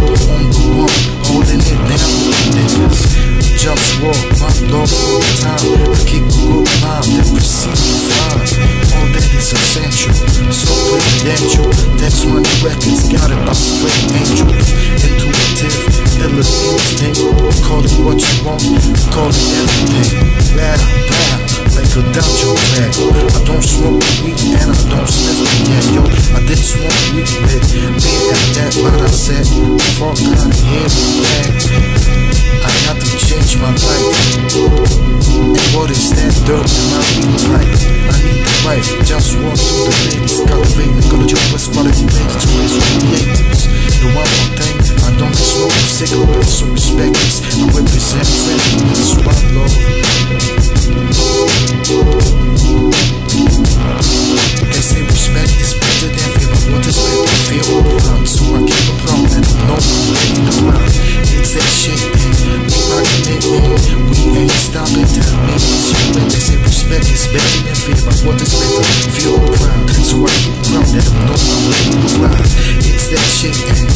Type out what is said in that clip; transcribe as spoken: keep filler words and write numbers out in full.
on the one, holding it down with niggas. Just war, my love all the time. I kick a good rhyme, then proceed to find all that is essential, so presidential. Text money records, got it by straight angel. Intuitive, ill instinct. Call it what you want, call it everything. Bad, bad, like a dungeon bag. I don't smoke weed and I don't sniff it, yeah, yo. I did smoke weed, but being at that, but I said, fuck out of here with that. I got to change my life. And what is that dirt in my weed pipe? I need the wife, just walk through the ladies, cultivate ecology, best quality makes to raise creators. The one more thing, I don't smoke cigarettes, so respect this. I represent friendliness, one love. They say respect is better than fear, but what is better than fear or proud? So I keep a proud and I know I'm ready to ride. It's that shit, and we rockin' it, and we ain't stopping till me it's you. And they say respect is better than fear, but what is better than fear or proud? So I keep a proud and I know I'm ready to ride. It's that shit, and